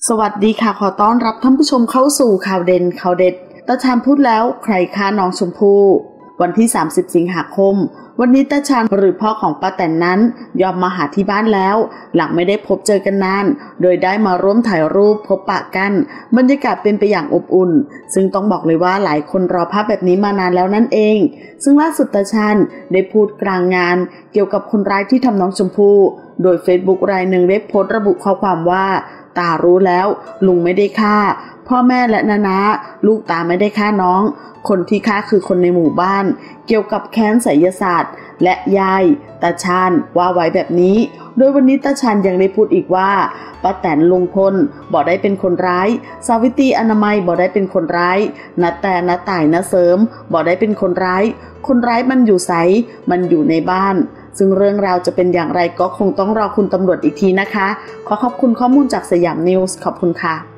สวัสดีค่ะขอต้อนรับท่านผู้ชมเข้าสู่ข่าวเด่นข่าวเด็ดตาชาญพูดแล้วใครฆ่าน้องชมพู่วันที่30สิงหาคมวันนี้ตาชาญหรือพ่อของป้าแตนนั้นยอมมาหาที่บ้านแล้วหลังไม่ได้พบเจอกันนานโดยได้มาร่วมถ่ายรูปพบปะกันบรรยากาศเป็นไปอย่างอบอุ่นซึ่งต้องบอกเลยว่าหลายคนรอภาพแบบนี้มานานแล้วนั่นเองซึ่งล่าสุดตาชาญได้พูดกลางงานเกี่ยวกับคนร้ายที่ทำน้องชมพู่โดย Facebook รายหนึ่งได้โพสต์ระบุข้อความว่าตารู้แล้วลุงไม่ได้ฆ่าพ่อแม่และนาลูกตาไม่ได้ฆ่าน้องคนที่ฆ่าคือคนในหมู่บ้านเกี่ยวกับแค้นไสยศาสตร์และยายตาชาญว่าไว้แบบนี้โดยวันนี้ตาชาญยังได้พูดอีกว่าป้าแตนลุงพลบอกได้เป็นคนร้ายสาวิตรีอนามัยบอกได้เป็นคนร้ายนาแต่นาต่ายนาเสริมบอกได้เป็นคนร้ายมันอยู่ไสมันอยู่ในบ้านซึ่งเรื่องราวจะเป็นอย่างไรก็คงต้องรอคุณตำรวจอีกทีนะคะขอขอบคุณข้อมูลจากสยามนิวส์ขอบคุณค่ะ